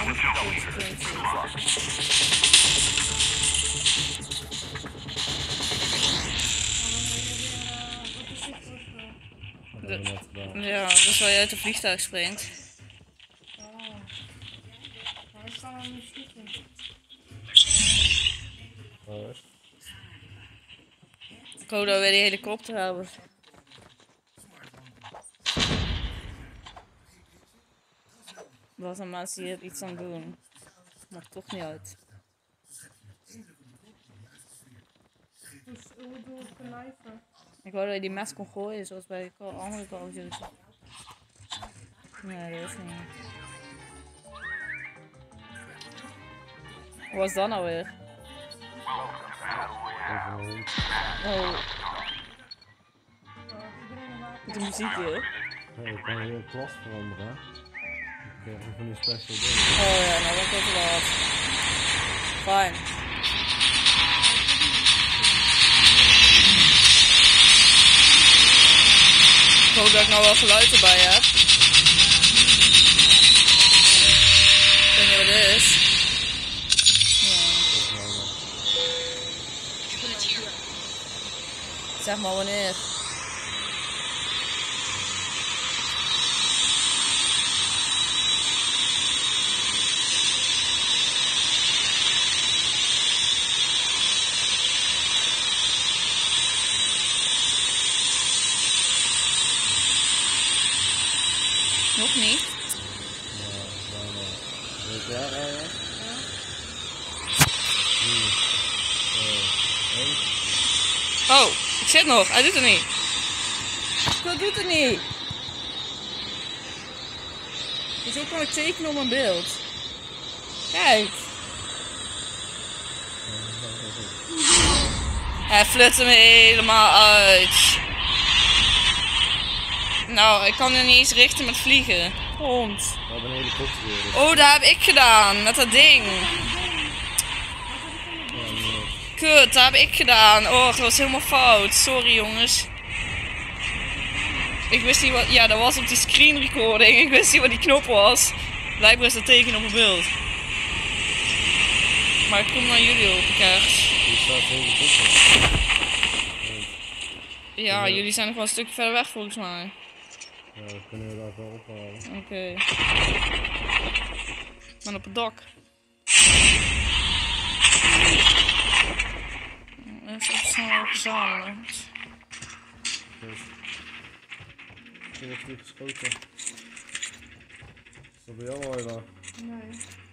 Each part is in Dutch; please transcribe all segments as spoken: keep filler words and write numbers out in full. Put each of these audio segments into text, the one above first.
De, ja, dus waar je uit het vliegtuig springt. Oh. Maar ik kan hem niet schieten. Ik hoop dat we die helikopter hebben. Wat een mensen hier iets aan doen. Maakt toch niet uit. Dus hoe doe ik knijpen? Ik wou dat je die mes kon gooien, zoals bij de andere Call of Duty. Nee, dat is niet. Wat was dat nou weer? Oh. De muziek hier. Ja, ik kan hier een klas veranderen. Ik krijg van die special dingen. Oh ja, nou dat komt wel wat. Fijn. Ik hoop dat ik nou wel geluid erbij heb. Ik weet niet wat het is. Ja. Zeg maar wanneer. Nog niet? Ja, bijna. Weet je waar, Ayla? Ja. drie, twee, één. Oh, ik zit nog. Hij doet het niet. Dat doet het niet. Hoezo kan ik tekenen op mijn beeld? Kijk. Hij flutte me helemaal uit. Nou, ik kan er niet eens richten met vliegen. Hond. We hebben een helikopter weer. Dus. Oh, dat heb ik gedaan. Met dat ding. Ja, nee. Kut, dat heb ik gedaan. Oh, dat was helemaal fout. Sorry jongens. Ik wist niet wat... Ja, dat was op die screen recording. Ik wist niet wat die knop was. Blijkbaar is dat teken op het beeld. Maar ik kom naar jullie op, kerst. Hier staat de helikopter. Ja, ja, jullie zijn nog wel een stukje verder weg volgens mij. Ja, dat kunnen we daar wel ophalen. Oké. Okay. Ik ben op het dak. Even snel verzameld. Dus. Ik heb niet geschoten. Is dat bij jou, Ayla? Nee.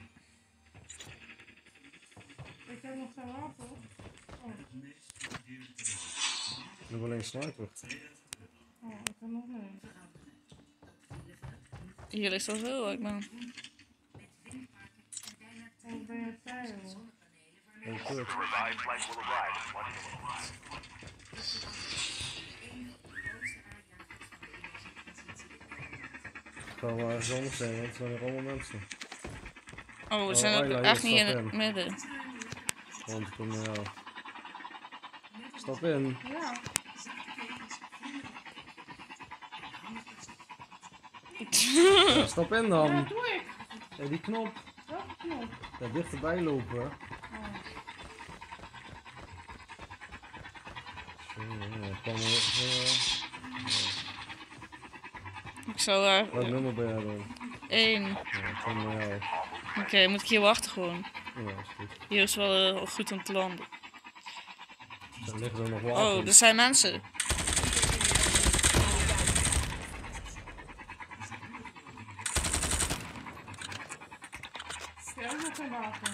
Ik heb nog geen wapen. Oh. Ik heb alleen sniper. Oh, ik heb nog niet. Hier ligt zoveel, ik ben. Wat ben je tijd, hoor? Oh, kut. Ik ga wel ergens anders zijn, want het zijn er allemaal mensen. Oh, we Oh, zijn Ayla, ook hier, echt niet in stap het in. midden. Want ik kom naar jou. Stap in. Ja. Ja, stap in dan. Ja, doe ik. Hey, die knop. Welke knop? Ja, dichterbij lopen. Oh. Ja, kan wel, uh, Ik zou daar... Welk nummer ben jij dan? één. Ja, ik kom naar jou. Oké, okay, moet ik hier wachten gewoon. Ja, is goed. Hier is wel uh, goed om te landen. Er liggen er nog wapens. Oh, er zijn mensen. Je hebt nog geen wapen.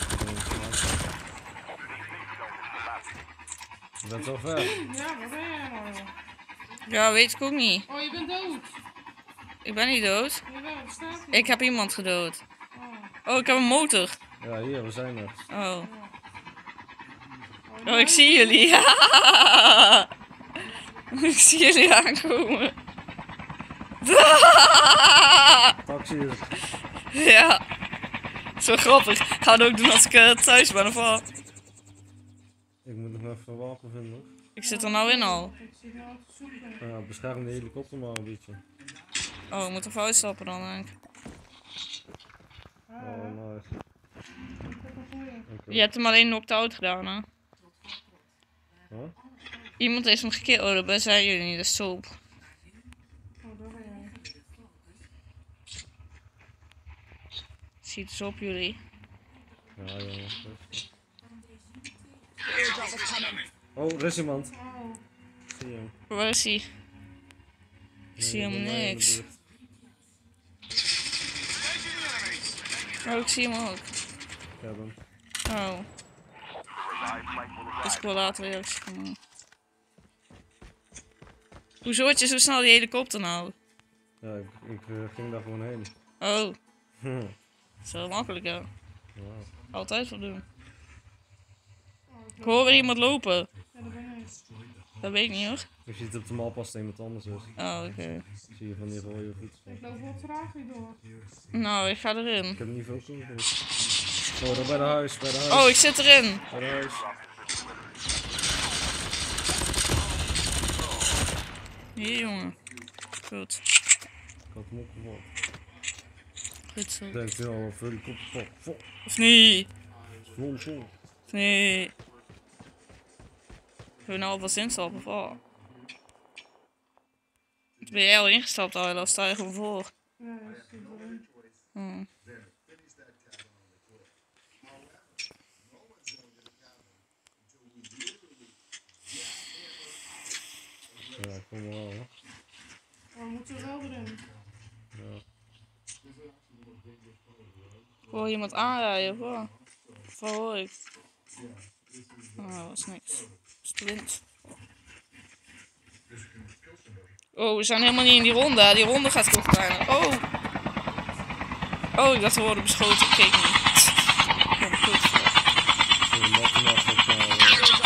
Je bent zo ver. Ja, waar ben jij nou? Ja, weet ik ook niet. Oh, je bent dood. Ik ben niet dood. Jawel, wat staat hier? Ik heb iemand gedood. Oh. Oh, ik heb een motor. Ja, hier, we zijn er. Oh. Oh, Oh, ik zie jullie. Ik zie jullie aankomen. Taxi is. Ja. Zo grappig. Ik ga het ook doen als ik uh, thuis ben of wat. Ik moet nog even een wapen vinden. Ik zit er nou in al. Ik zie nou te zoeken. Ja, bescherm de helikopter maar een beetje. Oh, ik moet even uitstappen dan denk ik. Oh, nice. Okay. Je hebt hem alleen knocked-out gedaan, hè? Huh? Iemand heeft hem gekild. Oh, dat ben- zijn jullie niet, dat is soap. Oh, daar ben jij. Ziet dus op jullie. Ja, jongen. Oh, er is iemand. Oh. Zie je hem? Waar is hij? Ik Nee, zie bij hem mij in de niks. buurt. Oh, ik zie hem ook. Ja, dan. Oh. Dus ik wil later reactie van hem. Hoezo had je zo snel die helikopter nou? Ja, ik, ik uh, ging daar gewoon heen. Oh, Hm. dat is wel makkelijk, ja. Ja. Altijd wel doen. Ik hoor weer iemand lopen. Ja, daar ben ik. Dat weet ik niet hoor. Je ziet op de map als het iemand anders is. Oh, oké. Okay. Zie je van die rode fiets. Ik loop wel traag weer door. Nou, ik ga erin. Ik heb niet veel toegevoegd. Oh, daar bij de huis, bij de huis. Oh, ik zit erin. Bij de huis. Hier, jongen. Goed. Ik had hem opgevolgd. Goed zo. Denkt u al, voor die kop vol. Vol. Of niet? Vol, vol. Of nee. Wil je nou alvast instappen of wat? Ben jij al ingestapt, Ayla? Of sta je gewoon voor? Ja, ik zit erin. Hmm. Ja, ik kom wel, hè. Maar we moeten wel erin. Ja. Ik hoor iemand aanrijden, of wat? Of wat hoor ik? Oh, dat was niks. Dat is blind. Oh, we zijn helemaal niet in die ronde. Die ronde gaat toch bijna. Oh! Oh, ik dacht we worden beschoten. Ik keek niet. Oh, goed. Zie je matten af op nou.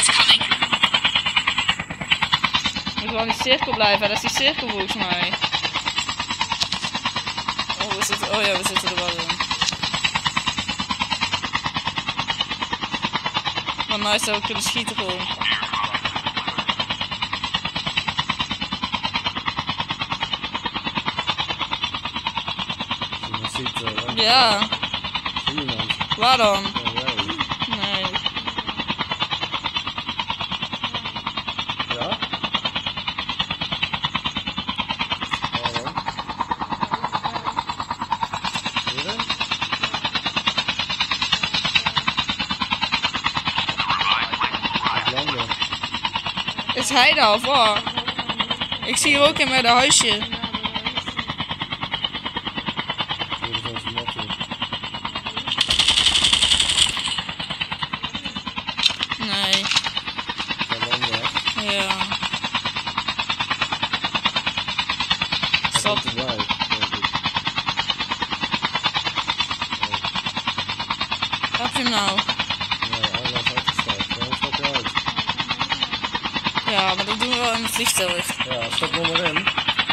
We moeten wel in die cirkel blijven. Dat is die cirkel volgens mij. Oh, we zitten, oh ja, we zitten er wel in. Maar nice dat we kunnen schieten gewoon. Je ziet, uh, Ja. zie je iemand? Waar dan? Ja, jij. Nee. Ja? Waar dan? Hierin? Ik landen. Is hij daar of wat? Ik zie hier ook in met een huisje. Hier is onze mattie. Nee. Daar landen, hè. Ja. Hij Stop. komt erbij, denk ik. Heb je hem nou? Nee, Ayla is uitgestapt. Waarom stap je uit? Ja, maar dat doen we wel in het vliegtuig. Ja, stap nog maar in.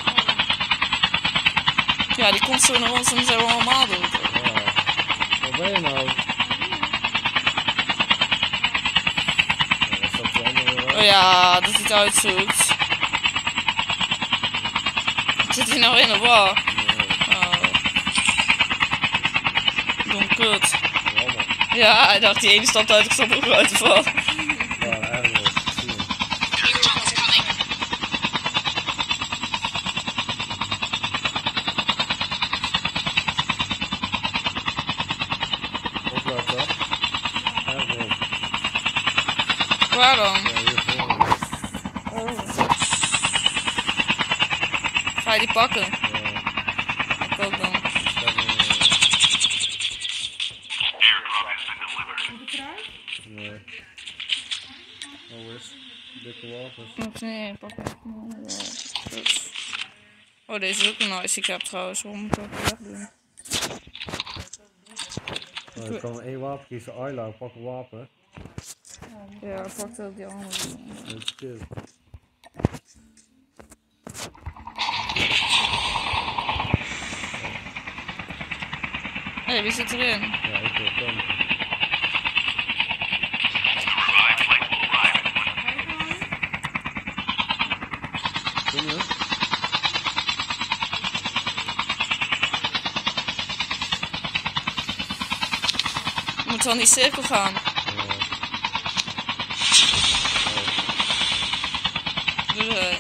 Ja, die komt zo naar ons en dan zijn we allemaal dood. Ja. Waar ben je nou? Ja, dan stapt die andere weer uit. Oh ja, dat hij het uitzoekt. Zit hij nou in of wat? Nee, Oh. Dom kut. jammer. Ja, hij dacht die ene stapt uit, ik stap ook uit of wat? Ja, eigenlijk. Ik zie hem. Opletten. Eigenlijk. Waar dan? Ja, hier voor me. Oh. Ga je die pakken? Ja, Ik ook dan. stap hem, Moet ik eruit? eh, nee. Oh, is dikke wapens. Of nee, pak het. Ja, goed. Oh, deze is ook een nice ik heb trouwens. Waarom moet ik ook wegdoen? Nou, ik kan één wapen kiezen. Ayla, pak een wapen. Ja, pak ook die andere. Dat is kut. Hé, wie zit erin? Ja, ik wil komen. Kom je? moeten we aan die cirkel gaan. Doe hij.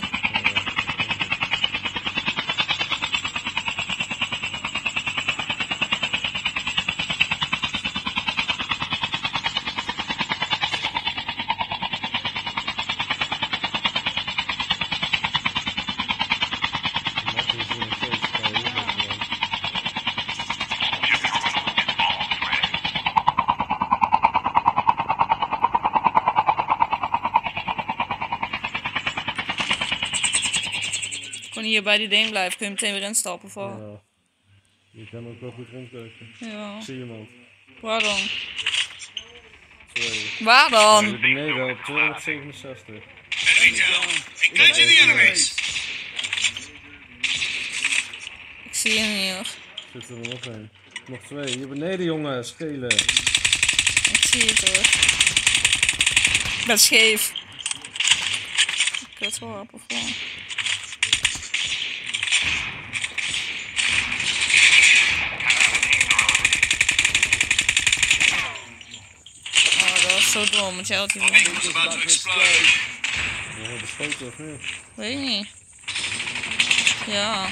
Hier bij die ding blijven, kun je meteen weer instappen voor. Ja. Je kan ook wel goed rondkijken. Ja. Ik zie iemand. Waar dan? Twee. Waar dan? Ja, beneden op tweehonderdzevenenzestig. Ik zie hem hier. Zit er nog een. Nog twee. Hier beneden jongen, schelen. Ik zie het hoor. Ik ben scheef. Kut hoor, of wel. Zo dom, met jou te doen. Ja, beschoten of niet? Weet ik niet. Ja.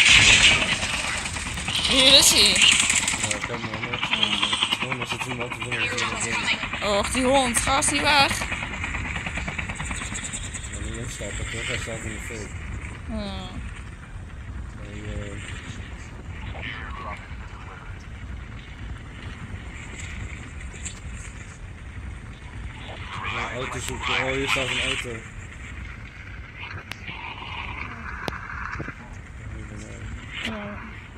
Hier is hij. Ja, ik heb hem al nog. Oh, maar zit iemand te doen. Och, die hond, ga eens niet weg. Ja, niet instappen toch? Hij staat in de fake. Ja. Hey, uh... Ja, auto zoeken. Oh, hier staat een auto. Ja.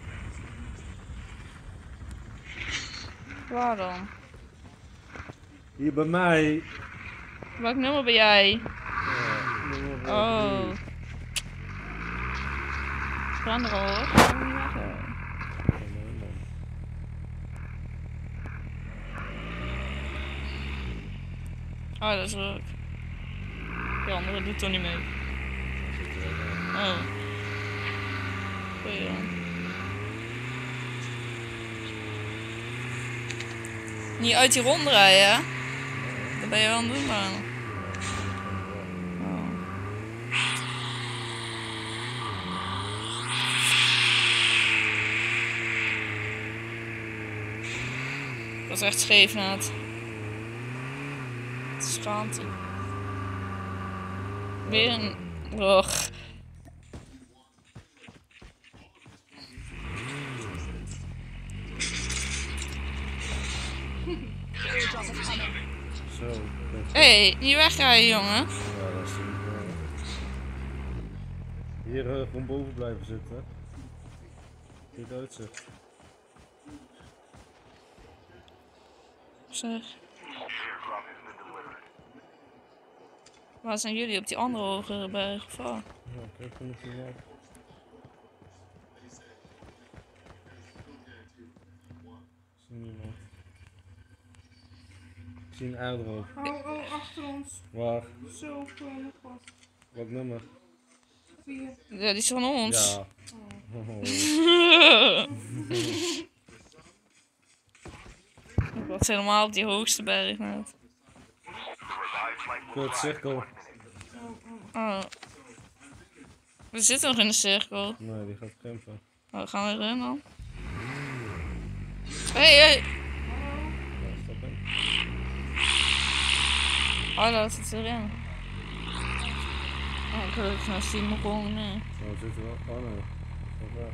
Waar dan? Hier bij mij. Welk nummer ben jij? Ja, nummer Oh. Gaan er al hoor. Ga niet weg, hoor. Oh, dat is leuk. Die andere doet toch niet mee. Oh. Goeie dan. Niet uit die rond rijden, hè? Dat ben je wel aan het doen, man. Oh. Dat is echt scheef net. Schaamte. Weer een... Och. Zo. Hé, hey, niet wegrijden, jongen. Ja, dat is niet wel. Hier uh, gewoon boven blijven zitten. Dit uitzicht. Zeg. Waar zijn jullie op die andere hogere berg of wat? Ja, kijk, kom ik hier af. Ik zie niemand. Ik zie een airdrop. Oh, oh, achter ons. Waar? Zo, op uh, nog wat. Wat nummer? Vier. Ja, die is van ons. Ja. Oh. Ik was helemaal op die hoogste berg net. Kort cirkel. Oh. We zitten nog in de cirkel. Nee, die gaat krimpen. Oh, gaan we erin dan? Hé, hey, hé! Hey. Ja, stap in. Oh, dat zit erin. Oh, gelukkig nou zie je me gewoon nee. Oh, we zitten wel. Oh nee. Dat is wel weg.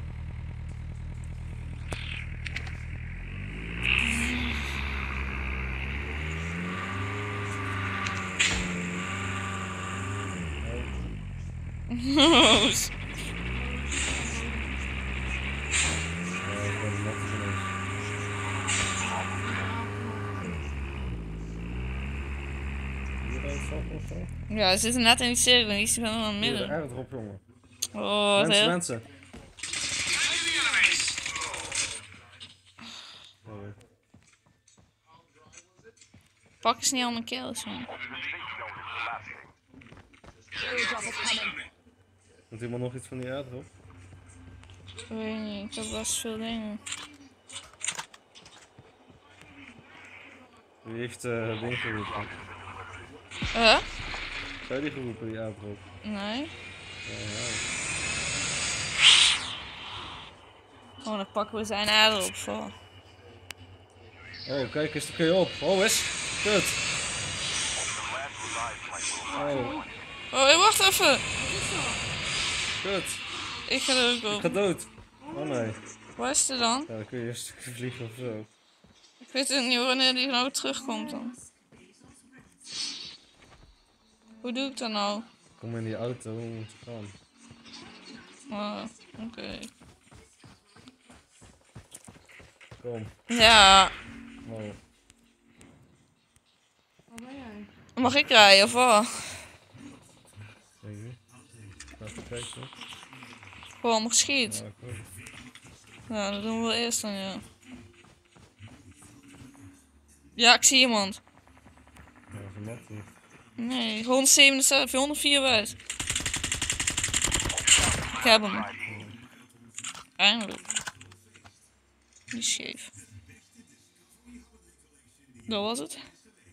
Oh. Ja, we zitten net in die cirkel en die is helemaal in het midden. Hier, erg erop, jongen. Oh, wat mensen, heel... mensen. Oh, Pak eens niet al mijn kills, man. Komt iemand nog iets van die airdrop? Ik weet niet, ik heb best veel dingen. Wie heeft uh, ding geroepen? Huh? Zou die geroepen, die uitroep? Nee. Ja, ja. Oh, dan pakken we zijn ader op voor. Oh, kijk eens, daar kun je op. Oh, eens. Kut. Oh, Oh, hey, wacht even. kut. Ik ga er ook Ik op. ga dood. Oh nee. Waar is die dan? Ja, dan kun je een stukje vliegen of zo. Ik weet het niet wanneer die nou terugkomt dan. Hoe doe ik dat nou? Kom in die auto, hoe moet je gaan? Oh, oké. Okay. Kom. Ja. Oh. Waar ben jij? Mag ik rijden of wat? Zeker. Even kijken. Gewoon geschiet. Ja, cool. Ja, dat doen we wel eerst dan, ja. Ja, ik zie iemand. Ja, dat is een mat hier. Nee, honderdzevenenzeventig, honderdvier wijs. Ik heb hem. Eindelijk. Die scheef. Dat was het.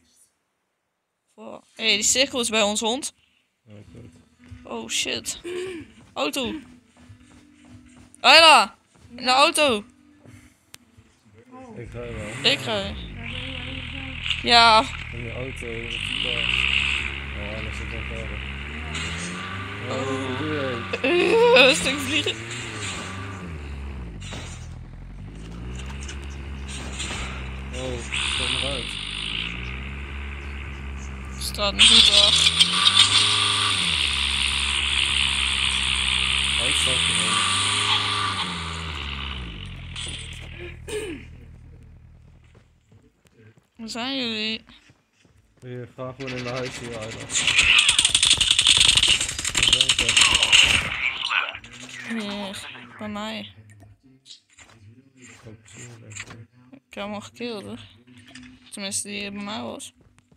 Hé, hey, die cirkel is bij ons hond. Ja, goed. Oh shit. Auto. Ayla! In de auto. Oh. Ik rij wel. Ik rij. Daar ben je even. Ja. In de auto, op de kast. Oh, alles zit wel verder. Oh, jee. Een stuk vliegen. Oh, kom eruit. Staat niet goed af. Uitstap genomen. Waar zijn jullie? Hier, ga gewoon in de huis hier, Ayla. Hier, bij mij. Ik heb hem al gekild hoor. Tenminste, die bij mij was.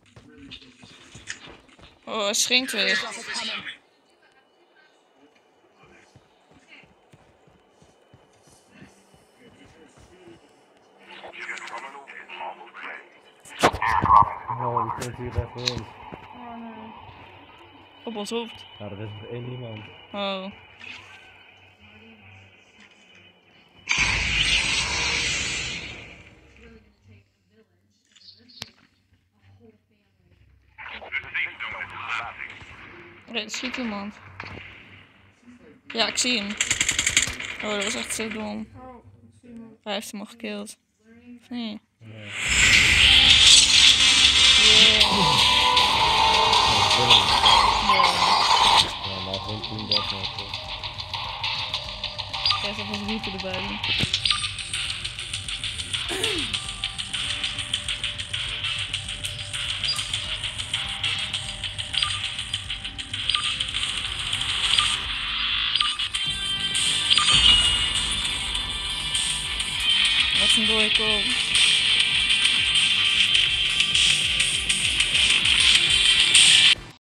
Oh, hij schrinkt weer. Oh, die komt hier echt rond. Oh nee. Op ons hoofd. Ja, er is nog één iemand. Oh. Nee, er schiet iemand. Ja, ik zie hem. Oh, dat was echt zo dom. Oh, ik zie hem. Hij heeft hem al gekild. Of nee? Nee. Yeah. Ja, maar gewoon toen dat nog. Ik ga even wat roepen erbij doen. Wat een dode kom.